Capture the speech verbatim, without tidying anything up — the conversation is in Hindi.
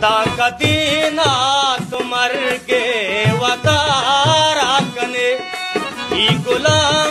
खुदा का दीना तुमर के वतारा कने ई गुलाम